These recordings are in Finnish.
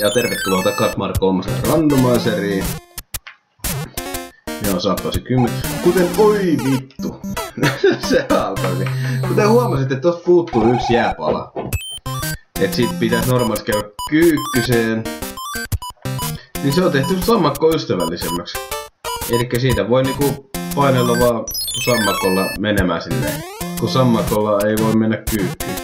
Ja tervetuloa takas Mark 3 randomiseriin. Joo, saattaisi 10. Kuten, oi vittu. Se alkoi. Kuten huomasitte, että tosta puuttuu yksi jääpala. Et sit pitäis normaalisti käydä kyykkyseen. Niin se on tehty sammakko ystävällisemmäksi. Elikkä siitä voi niinku painella vaan sammakolla menemään silleen. Kun sammakolla ei voi mennä kyykkyyn.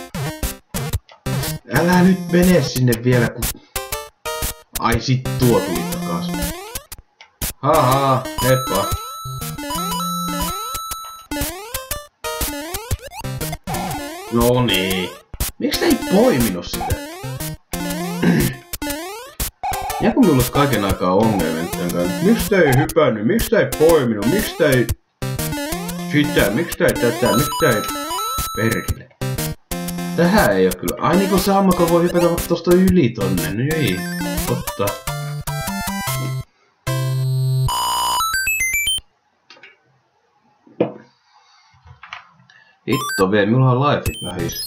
Älä nyt mene sinne vielä kun... Ai sit tuo tuli takas. Haha, heippa. No niin. Miks ei poiminut sitä? Ja kun minulla olisi kaiken aikaa ongelmia tämän kanssa. Miksi ei hypännyt? Miksi ei poiminut? Miksi ei... Sitä? Miksi ei tätä? Miksi ei... Perkele. Tähän ei oo kyllä. Ai niinku sammakko voi hypätä tosta yli tonne. No ei. Totta. Hitto vielä, minulla on lifeit vähis.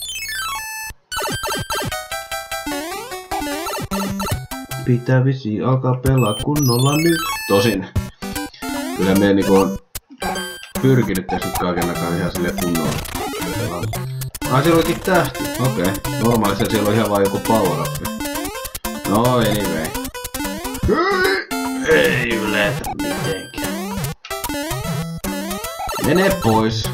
Pitää visiin alkaa pelaa kunnolla nyt. Tosin. Kyllä me niinku on pyrkinyt tässä nyt kaiken aikaa ihan silleen kunnolla. Ai siellä olikin tähti. Okei. Normaalisesti siellä on ihan vaan joku power up. No anyway. Ei yletä mitenkään. Mene pois.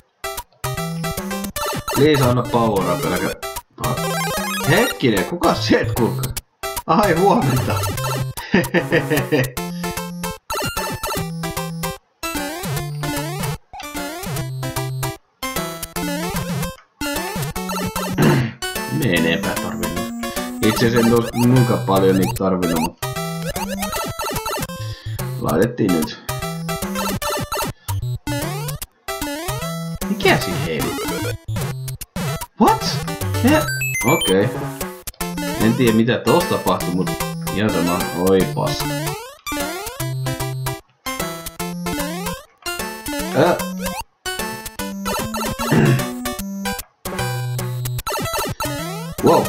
Please anna power up, äläkä... Hetkinen, kuka se kulkaa? Ai huomenta. Menepä tarvinnut. Itse asiassa en oo nuinkaan paljon niitä tarvinnut, mutta... Laitettiin nyt. Mikä siinä heiluu? What? Okei. En tiedä mitä tossa tapahtui, mut ihan sama. Oi paska. Wow.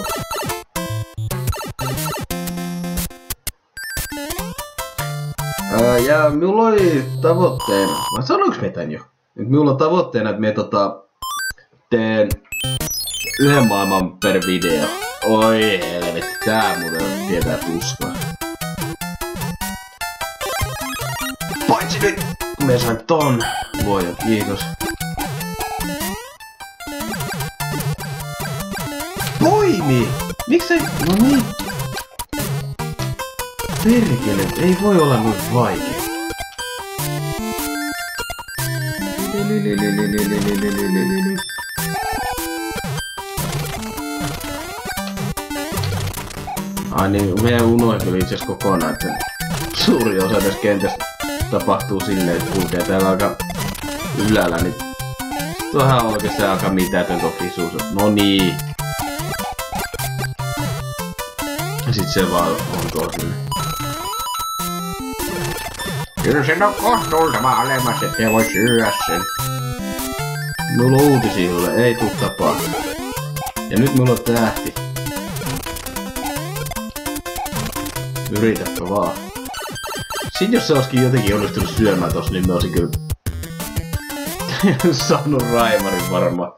Ja minulla oli tavoitteena, vai sanoinko me tän jo? Nyt minulla on tavoitteena, että me teen yhden maailman per video. Oi helvetti, tää muuten tietää tuskaa. Paitsi nyt, kun me sain ton. Luoja, kiitos. Poimi! Miksei? No niin. Perkele, ei voi olla noin vaikea. Ai niin, meidän unohdin itse asiassa kokonaan, että suuri osa tästä kentästä tapahtuu silleen, että kulkee täällä aika ylällä, niin tuohan on oikeastaan aika mitätön tuo visuus. No niin. Ja sit se vaan on tuolla silleen. Kyllä sen on kohtuultava alemmas, ettei voi syödä sen. Mulla on uutisia sulle, ei tuu tapaa. Ja nyt mulla on tähti. Yritäpä vaan. Sit jos se olisikin jotenkin onnistunut syömään tossa, niin mä olisin kyllä saanut raimarin varmaan.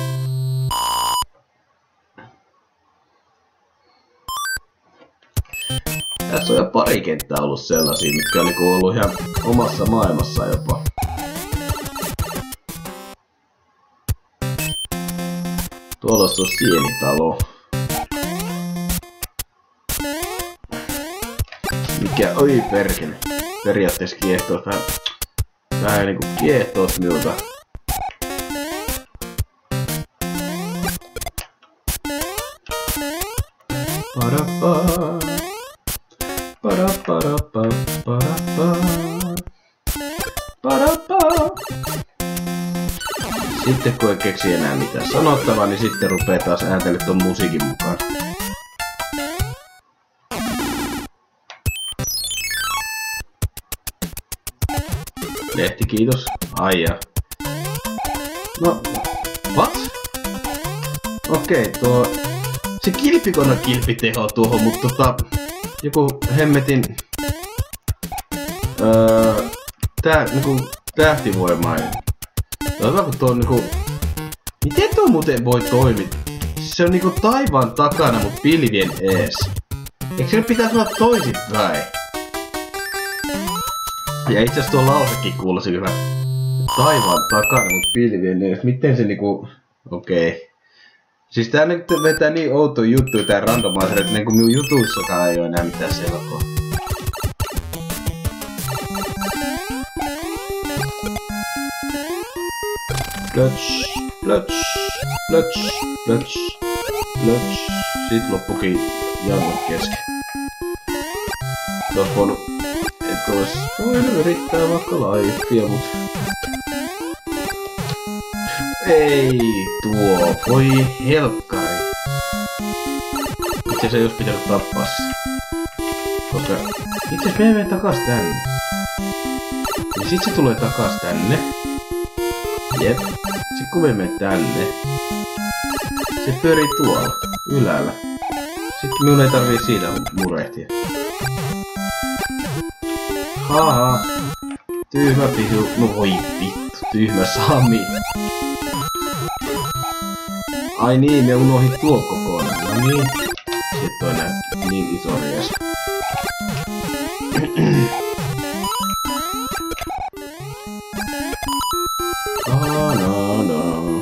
Tässä on jo pari kenttää ollut sellaisia, mitkä on niinku ollut ihan omassa maailmassa jopa. Tuolla on sienitalo. Mikä, oi perkele. Periaatteessa kiehtoo vähän niinku kiehtoos minulta. Sitten kun ei keksi enää mitään sanottavaa, niin sitten rupee taas ääntelyt ton musiikin mukaan. Lehti, kiitos. Aijaa. No, what? Okei, tuo... Se kilpikonna kilpiteho tuohon, mutta joku hemmetin niinku tähtivoimainen. Kun tuo niinku... Miten tuo muuten voi toimia? Se on niinku taivaan takana, mut pilvien ees. Eikö se pitäisi olla toisinpäin? Ja itse asiassa tuo lausekin kuulosi kyllä. Taivaan takana, mut pilvien ees. Miten se niinku... Okei. Siis tää nyt vetää niin outo juttu tää randomizer, että niinku minun jutuissakaan ei oo enää mitään selkoa. Plöts, plöts, plöts, plöts, plöts. Sit loppukin jarrut kesken. Ois voinut... Et ois voinut yrittää vaikka laifia, mut... Ei tuo, voi helkkari. Itse asiassa ei ois pitänyt tappaa se. Koska... Itse asiassa me menen takas tänne. Ja sit se tulee takas tänne. Jep. Sit kun me menen tänne, se pyörii tuolla, ylhäällä. Sitten minun ei tarvii siitä murehtia. Haha. Tyhmä pisu. No voi vittu, tyhmä Sami. Ai niin, me unohdin tuo kokonaan. No niin. Sitten on nää niin iso rias. No.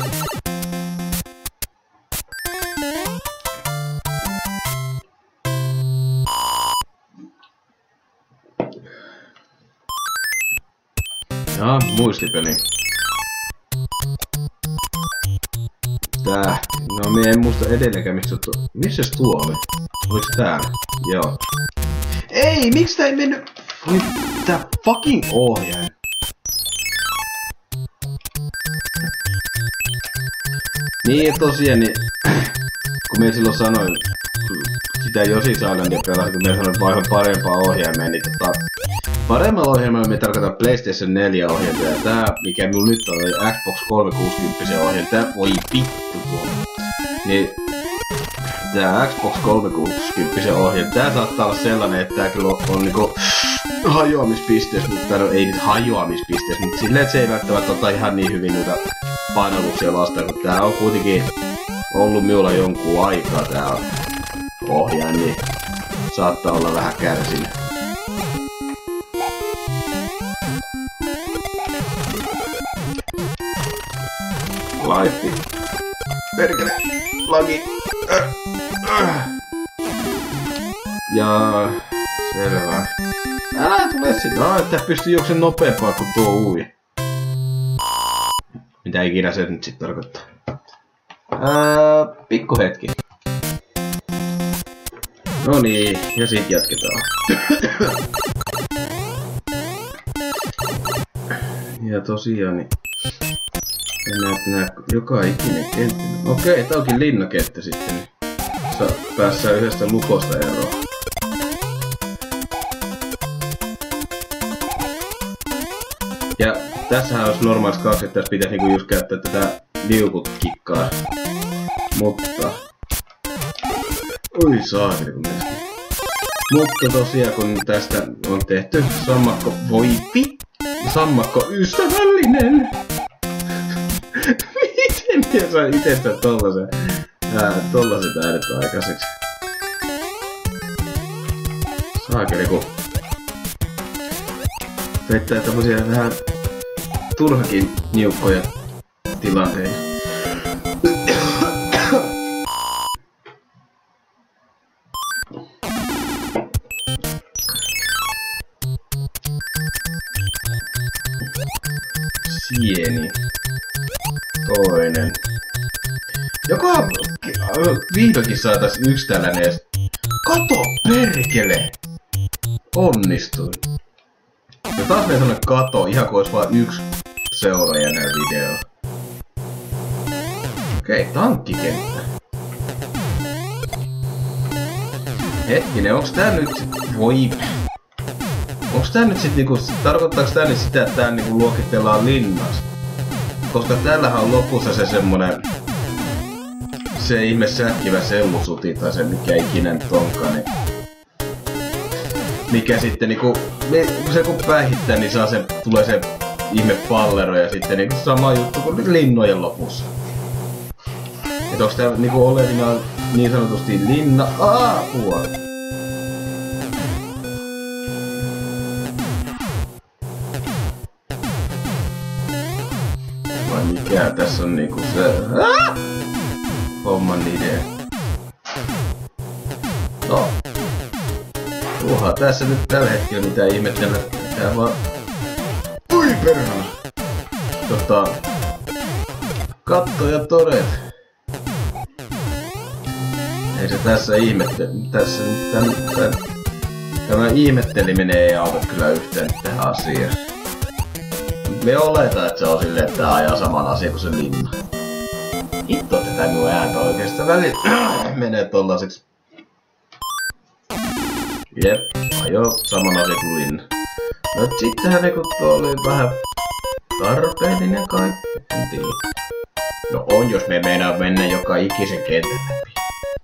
Ja, muistipeli. Tähti. No mie en muista edelleenkään mistä tuo. Missäs tuo oli? Oliko täällä? Joo. Ei, miksi tää ei mennyt? Voi tää fucking ohjaaja. Niin tosiaan, niin, kun me silloin sanoin, sitä Yoshi's Islandia pelasin, kun me sanoin vaihon parempaa ohjaimea, niin paremmalla ohjelmalla me tarkoitan PlayStation 4 ohjelta, ja tää, mikä minulla nyt on, Xbox 360 ohjelma, tää voi vittu tuolla. Niin, tää Xbox 360 ohjelma, tää saattaa olla sellainen, että tää kyllä on niinku hajoamispisteessä, mutta no ei nyt hajoamispisteessä, mutta silleen, että se ei välttämättä ota ihan niin hyvin noita painalluksia vastaan, kun tää on kuitenkin ollut minulla jonkun aikaa tää ohjaan, niin saattaa olla vähän kärsinyt. Laitti. Perkele. Lagi. Ja... Selvä. Älä tule sinne. No, että pystyy juoksen nopeampaa kuin tuo ui. Mitä ikinä se nyt sit tarkoittaa. Pikku hetki. No niin, ja sit jatketaan. Ja tosiaan niin... Nää joka ikinen kenttä. Okei, tää onkin linnakenttä sitten. Niin päässään yhdestä lukosta eroon. Ja tässähän olisi normaalis kaksi, että tässä pitäisi niinku just käyttää tätä liukut-kikkaa. Mutta... Oi saakeli kun myöskin. Mutta tosiaan kun tästä on tehty sammakko voipi, sammakko ystävällinen. Miten minä sain itestä tollaset äänet aikaiseksi? Saakeli kun vettää tämmösiä vähän turhakin niukkoja tilanteita. Sieni. Toinen. Joka vihdoinkin saatais yksi tällainen edes. Kato perkele! Onnistuin. Ja taas me sanoin kato, ihan kuin ois vaan yksi seuraaja näin videolla. Okei, tankkikenttä. Hetkinen, onks tää nyt sit... Voi... Onks tää nyt sit niinku... Tarkoittaaks tää nyt sitä, että tää niinku luokitellaan linnas? Koska tällähän on lopussa se semmonen... Se ihme säkkivä sellusuti tai se mikä ikinä nyt onkaan, niin... mikä sitten niinku, se kun päihittää, niin saa se, tulee se ihme pallero ja sitten niinku sama juttu kuin linnojen lopussa. Et onks tää niinku olevinaan niin sanotusti linna aapua? Vai mikä tässä on niinku se homman idea? No. Tuohan tässä nyt tällä hetkellä mitään ihmettelyä. Tää vaan... Ui perhana! Katto ja todet. Ei se tässä tässä tämä ihmetteliminen ei auta kyllä yhtään tähän asiaan. Me oletaan, että se on silleen, että tää ajaa saman asian kuin se linna. Hitto, että tää minun ääntä oikeastaan välillä menee tollaiseksi. Jep, ajoo saman asian kuin linna. No sittenhän niinku tuo oli vähän tarpeellinen kai. En tiedä. No on, jos me meinaa mennä joka ikisen kentän läpi.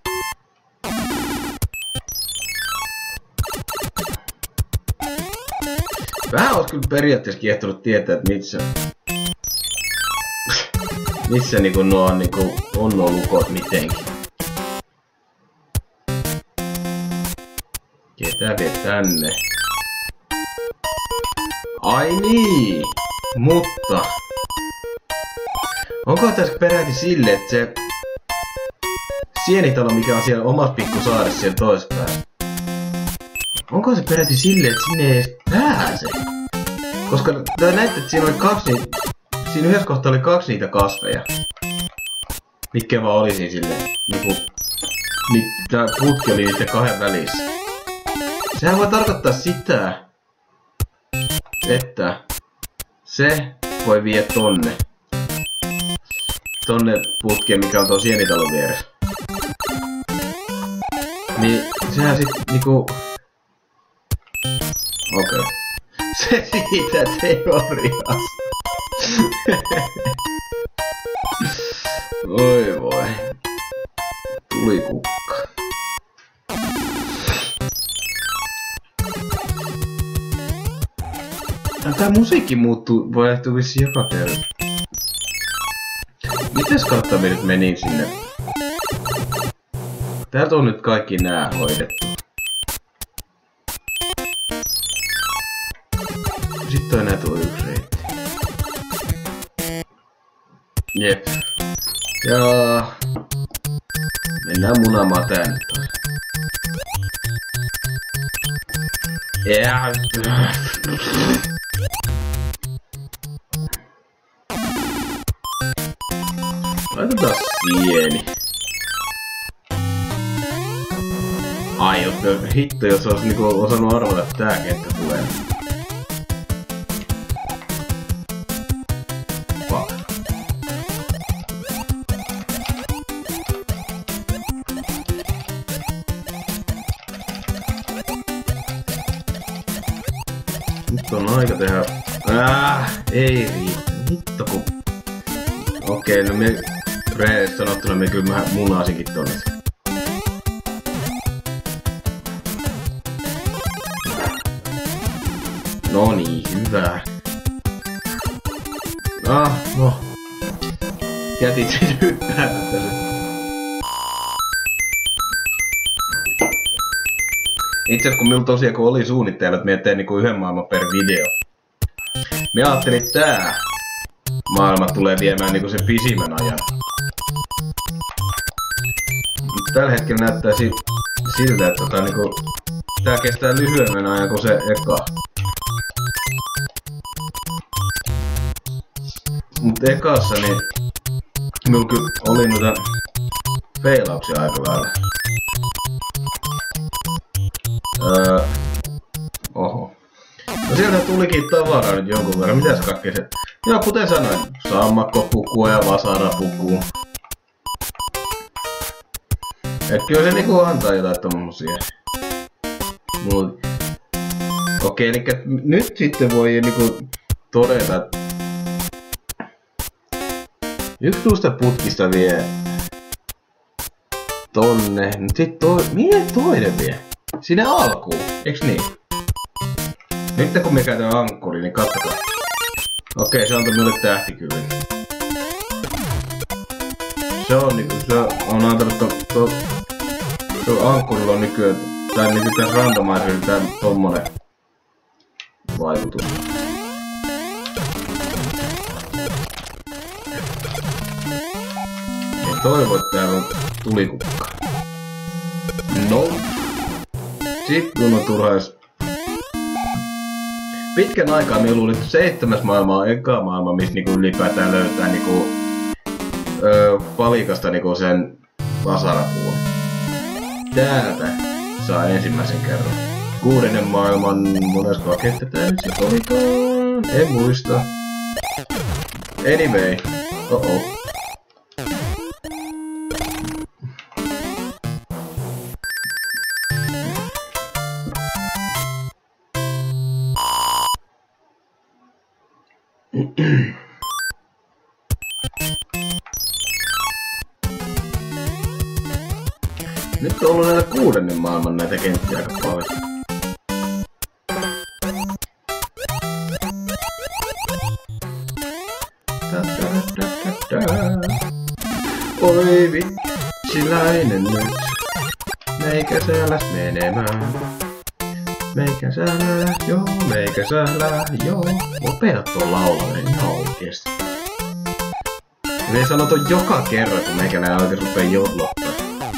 Vähän ois kyllä periaatteessa kiehtonut tietää, että missä niinku nuo on niinku nuo lukot mitenkin. Ketä vie tänne? Ai niin! Mutta... Onko tässä peräti sille, että se... Sienitalo, mikä on siellä omassa pikkusaaressa siellä toispäin. Onko se peräti sille, että sinne ei edes pääse? Koska tää näyttää, että siinä oli siinä yhdessä kohtaa oli 2 niitä kasveja. Mitkä vaan oli siinä silleen. Tää putki oli niiden 2 välissä. Sehän voi tarkoittaa sitä, että se voi vie tonne putkeen, mikä on tuon sienitalon vieressä. Niin sehän sit niinku... Okei. Se siitä teoriasta. Oi voi. Tuli kukka. Tää musiikki muuttuu, vaihtuu vissiin joka kerta. Mites kautta me nyt menin sinne? Täältä on nyt kaikki nää hoidettu. Sitten on enää tuo 1 reitti. Jep. Ja... Mennään munaamaan tää nyt taas. Laitetaan sieni. Ai, hitto, jos ois niinku osannut arvata, että tää kenttä tulee. Fuck. Nyt on aika tehdä... ei riitä. Hitto kun... Okei, no me... Rehellisesti sanottuna me kyllä mä munaasinkin tonne. No niin, hyvä. No. Jätit sen hyppäämättä se. Itse kun minulla tosiaan kun oli suunnitteilla, että me teen niinku 1 maailman per video. Mä ajattelin, että tää maailma tulee viemään niinku sen pisimmän ajan. Mutta tällä hetkellä näyttää siltä, että niinku, tää kestää lyhyemmän ajan kuin se eka. Mut ekassa niin minulla kyllä oli noita feilauksia aika lailla. Oho. No sieltä tulikin tavaraa nyt jonkun verran. Mitäs kaikkea se? Joo, kuten sanoin, sammakkopukua ja vasarapukua. Et kyllä se niinku antaa jotain tommosia. Okei, eli nyt sitten voi niinku todeta, että yksi tuosta putkista vie tonne, mut sit miten toinen vie? Sinne alkuun, eiks niin? Nyt kun me käytän ankkuri, niin katsotaan. Okei, se antoi minulle tähtikyvyn. Se on niinku, se on antanut tuo ankkurilla on nykyään, tai niinku tässä randomaisella tää tommonen vaikutus. Ja toivon, että täällä on tulikukka. No. Sitten kun on turhais. Pitkän aikaa me luulin, että 7. maailma on eka maailma, missä niinku ylipäätään löytää niinku palikasta niinku sen vasarapuun. Täältä saa ensimmäisen kerran. 6. maailman monesko raketta tää nyt sit olikaan? En muista. Anyway. Oh. Nyt on ollut näitä 6. maailman näitä kenttiä aika paljon. Oi vitsiläinen nyt. Meikäsälä menemään. Meikäsälä joo, meikäsälä joo. Lopeta tuon laulaminen ihan oikeesti. Me sanotaan joka kerran, kun meikäläinen oikeesti rupee jodlottaa.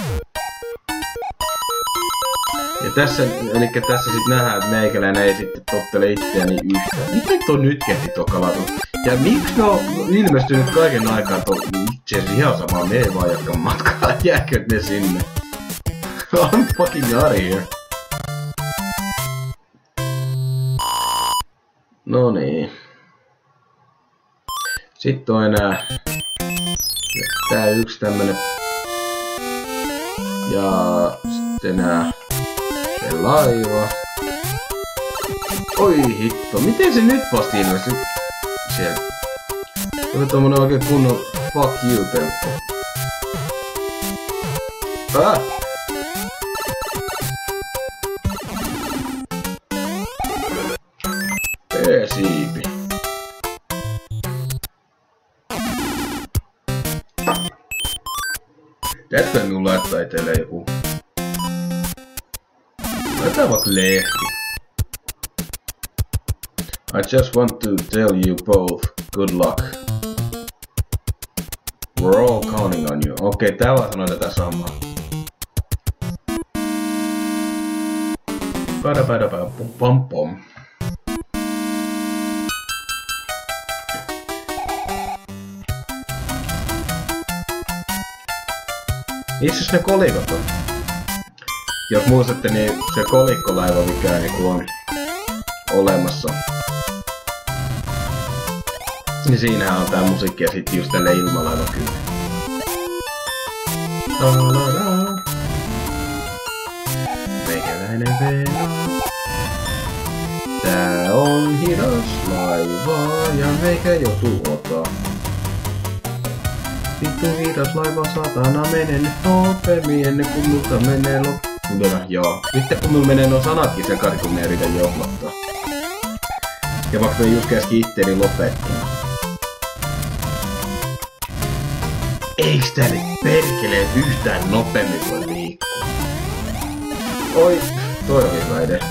Ja tässä, elikkä tässä sit nähdään, että meikäläinen ei sitten tottele itseäni yhtään. Miten tuo nyt kehti tuo kalatus? Ja miksi ne on ilmestynyt kaiken aikaa itse asiassa ihan samaa, me ei vaan jatka matkaa, jääkö ne sinne? I'm fucking out of here. No niin. Sitten on enää tää yksi tämmönen. Ja sitten enää se laiva. Oi hitto, miten se nyt vasta ilmestyi sieltä? Se on tommonen oikein kunnon fuck you -temppu. P-siipi. Pitäisikö minun laittaa itelle joku? Laitetaan vaikka lehti. I just want to tell you both good luck. We're all counting on you. Okei, tää vaan sanoo tätä samaa. Pam pom. Missäs ne kolikot on? Jos muistatte, niin se kolikkolaiva mikä niinku on olemassa. Niin siinähän on tää musiikki ja sit just tälle ilmalaiva kyllä. Meikäläinen Veena. Tää on hidas laiva ja meikä joutuu ottaa. Vittu hidas laiva satana menee nyt nopeemmin ennen kuin multa menee loppuun. Joo. Sitten kun mulla menee nuo sanatkin sekaisin kun me yritän johdottaa. Ja vaikka me just käskin itteeni lopettaa. Eiks tää nyt perkelee yhtään nopeammin voi liikkua? Oi, toi oli hyvä idea.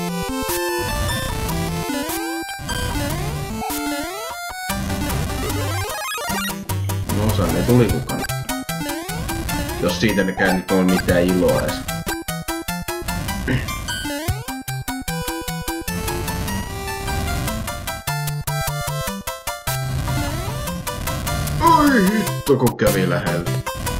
No osaan ne tulikukaan. Jos siitä ne käy nyt on mitään iloa edes. Oi hitto kun kävi lähellä.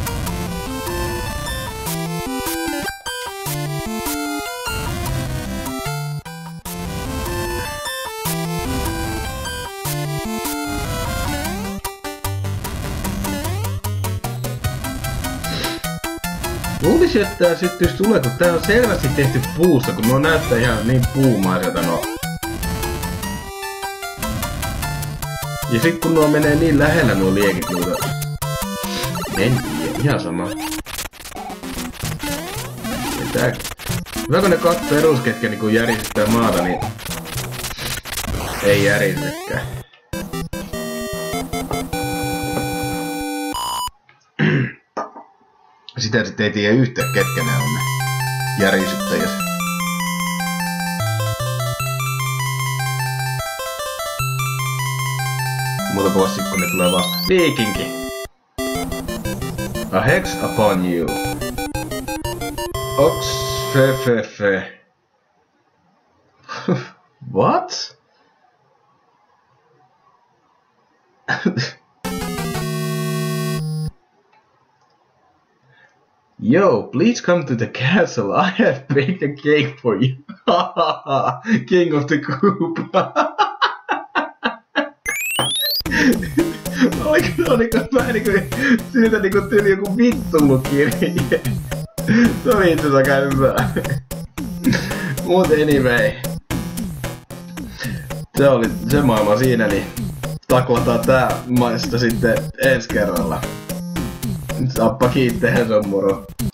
Luulisin, että tää syttyis tulee, kun tää on selvästi tehty puussa, kun nuo näyttää ihan niin puumaiselta nuo. Ja sit kun nuo menee niin lähellä nuo liekit muuta. En tiedä, ihan sama. Ja tää... Hyvä kun ne kaksi perusketkä niinku järjestää maata, niin... Ei järisekään. Sitä sitten ei tiedä yhtään, ketkä ne on ne järisyttäjät. Muuta vuosi kun ne tulee vasta. Viikinki! A hex upon you. Ox fe fe fe. What? Yo, please come to the castle. I have baked a cake for you. King of the Coop. Oliko vähän niinku siltä niinku tyyli joku vittulukirje. Se oli itse asiassa hyvä. Mut anyway. Se oli se maailma siinä, niin taklataan tää maista sitten ensi kerralla. Sappa kiittää, se on moro.